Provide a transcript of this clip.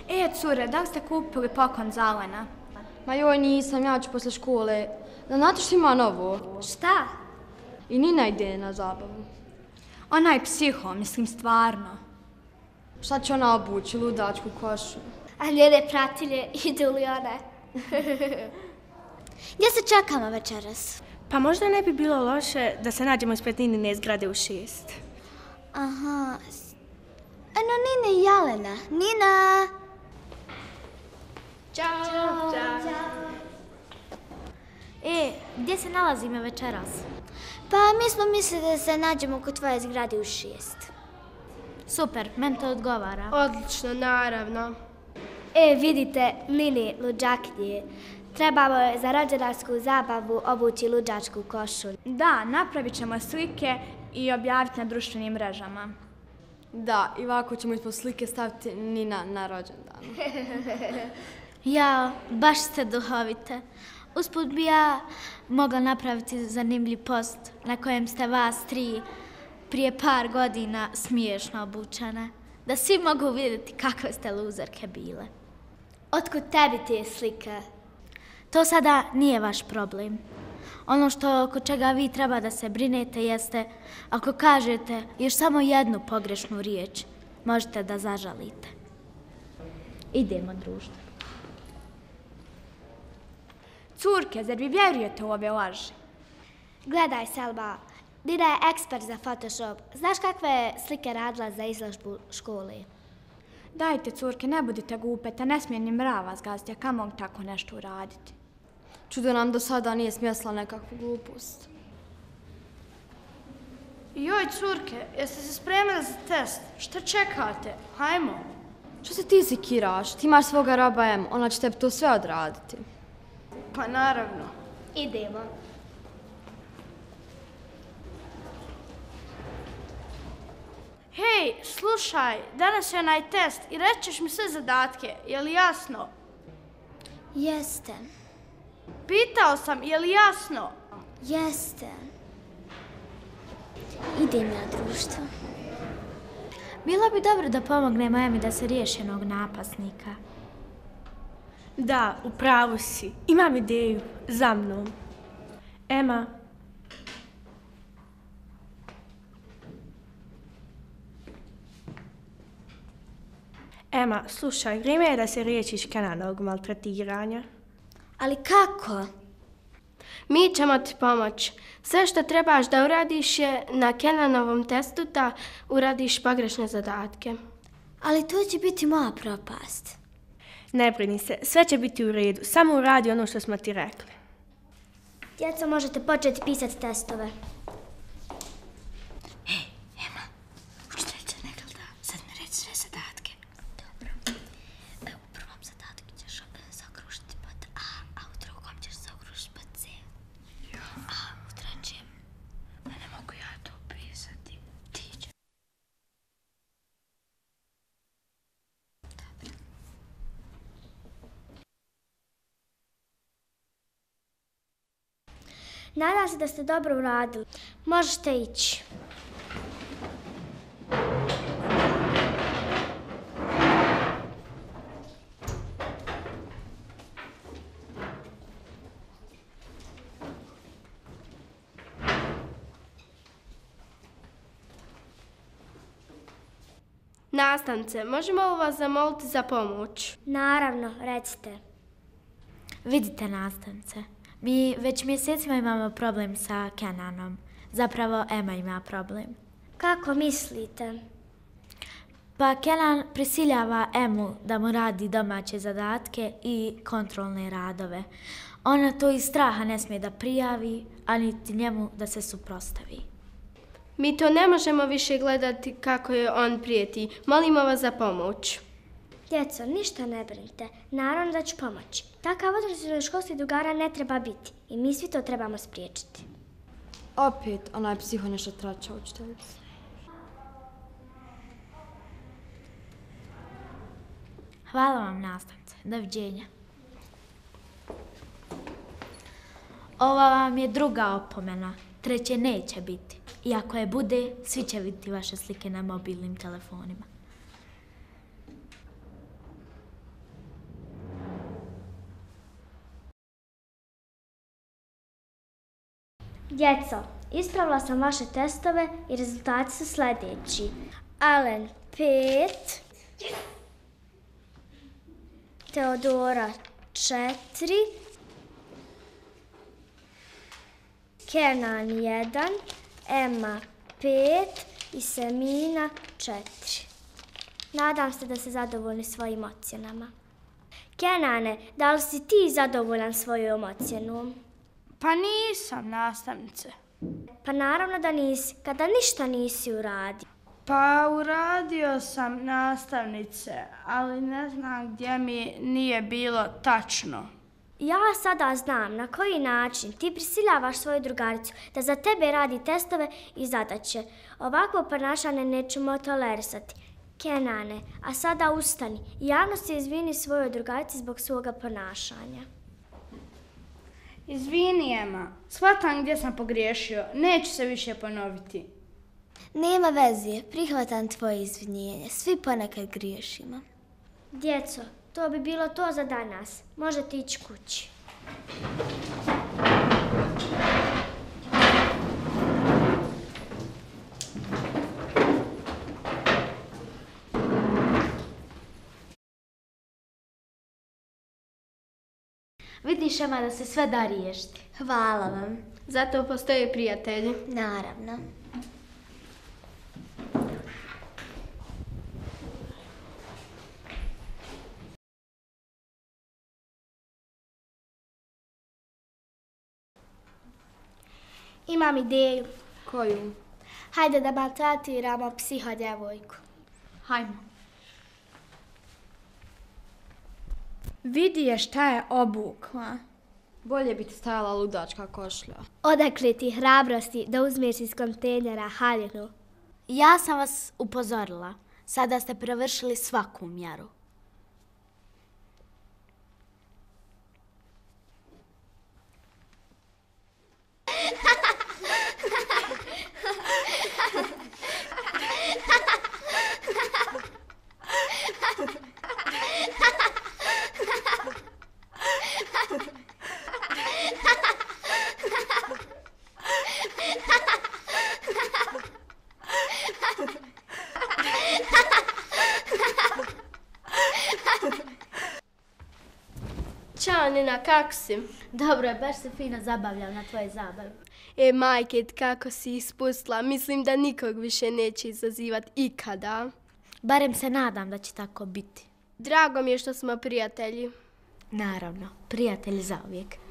Cure, da li ste kupili poklon za Alena? Ma joj, nisam, ja ću posle škole. Da znate što ima novo? Šta? I Nina ide na zabavu. Ona je psiho, mislim stvarno. Šta će ona obući, ludačku košu? A njene pratilje idu li one? Gdje se čekamo večeras? Pa možda ne bi bilo loše da se nađemo ispred Ninine zgrade u 6. Aha. Eno, Nina i Jelena. Nina! Ćao! Gdje se nalazimo večeras? Pa mi smo mislili da se nađemo kod tvoje zgrade u 6. Super, meni to odgovara. Odlično, naravno. Vidite, Nini, luđakinje. Trebamo je za rođendansku zabavu obući luđačku košu. Da, napravit ćemo slike i objaviti na društvenim mrežama. Da, i ovako ćemo ispod slike staviti Nina na rođendan. Jao, baš ste duhovite. Usput bi ja mogla napraviti zanimljiv post na kojem ste vas 3 prije par godina smiješno obučene. Da svi mogu vidjeti kakve ste luzerke bile. Otkud tebi te slike? To sada nije vaš problem. Ono oko čega vi treba da se brinete jeste, ako kažete još samo jednu pogrešnu riječ, možete da zažalite. Idemo, društvo. Curke, zar vi vjerujete u ove laži? Gledaj, Selma, Nina je ekspert za Photoshop. Znaš kakve je slike radila za izložbu škole? Dajte, curke, ne budite glupe, ne smije ni mrava zgaziti, a kamo tako nešto uraditi. Čudo nam do sada nije smjesla nekakvu glupost. Joj, curke, jeste se spremili za test? Šta čekate? Hajmo. Što se ti sikiraš? Ti imaš svoga roba M, ona će tebi to sve odraditi. Pa naravno. Idemo. Hej, slušaj, danas je onaj test i rećeš mi sve zadatke, je li jasno? Jeste. Pitao sam, je li jasno? Jeste. Idem ja, društvo. Bilo bi dobro da pomognemo Emi da se riješi jednog napasnika. Da, u pravu si. Imam ideju. Za mnom. Ema. Ema, slušaj, vrijeme je da se riješiš Kenanovog maltretiranja. Ali kako? Mi ćemo ti pomoći. Sve što trebaš da uradiš je na Kenanovom testu da uradiš pogrešne zadatke. Ali to će biti moja propast. Ne brini se, sve će biti u redu. Samo uradi ono što smo ti rekli. Djeco, možete početi pisati testove. Učiteljica ne gleda, sad mi reći sve zadatke. Dobro. U prvom zadatku ćeš zaokružiti pod A, a u drugom ćeš zaokružiti pod C. A u trećem, pa ne mogu ja to pisati. Ti će. Dobro. Nadam se da ste dobro uradili. Možete ići. Nastavnice, možemo li vas zamoliti za pomoć? Naravno, recite. Vidite, nastavnice, mi već mjesecima imamo problem sa Kenanom. Zapravo, Ema ima problem. Kako mislite? Pa Kenan prisiljava Emu da mu radi domaće zadatke i kontrolne radove. Ona to iz straha ne smije da prijavi, a niti njemu da se suprotstavi. Mi to ne možemo više gledati kako je on prijeti. Molimo vas za pomoć. Djeco, ništa ne brinite. Naravno da ću pomoći. Takav odnos školskih drugara ne treba biti i mi svi to trebamo spriječiti. Opet onaj psiho nešto trača učiteljica. Hvala vam, nastavnice. Doviđenja. Ova vam je druga opomena. Treće neće biti. I ako je bude, svi će vidjeti vaše slike na mobilnim telefonima. Djeco, ispravila sam vaše testove i rezultati su sljedeći. Alen 5, Teodora 4, Kenan 1, Emma 5 i Semina 4. Nadam se da ste zadovoljni svojim ocjenama. Kenane, da li si ti zadovoljan svojom ocjenom? Pa nisam, nastavnice. Pa naravno da nisi, kada ništa nisi uradio. Pa uradio sam, nastavnice, ali ne znam gdje mi nije bilo tačno. Ja sada znam na koji način ti prisiljavaš svoju drugaricu da za tebe radi testove i zadaće. Ovakvo ponašanje nećemo tolerisati. Kenane, a sada ustani i javno se izvini svojoj drugarici zbog svoga ponašanja. Izvini, Ema, shvatam gdje sam pogriješio, neću se više ponoviti. Nema veze, prihvatam tvoje izvinjenje. Svi ponekad griješimo. Djeco, to bi bilo to za danas. Možete ići kući. Vidiš, Ema, da se sve da riješiti. Hvala vam. Zato postoje prijatelji. Naravno. Imam ideju. Koju? Hajde da maltretiramo psihodjevojku. Hajmo. Vidi je šta je obukla. Bolje bi ti stajala ludačka košlja. Odakle ti hrabrosti da uzmeš iz kontejnera haljinu? Ja sam vas upozorila. Sada ste prevršili svaku mjeru. Ćao, Nina, kako si? Dobro je, baš se fino zabavljam na tvoje zabave. Majke, kako si ispustila? Mislim da nikog više neće izazivati ikada. Barem se nadam da će tako biti. Drago mi je što smo prijatelji. Naravno, prijatelji zauvijek.